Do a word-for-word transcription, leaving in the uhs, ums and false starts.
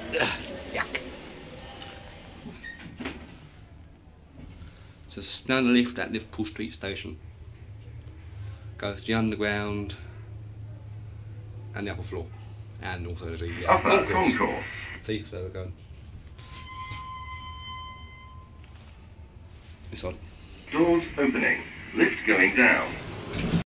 Yuck. So down the lift at Liverpool Street Station. Goes to the underground and the upper floor. And also the uh, Upper concourse. concourse. See, so we're going. This on. Doors opening. Lift going down.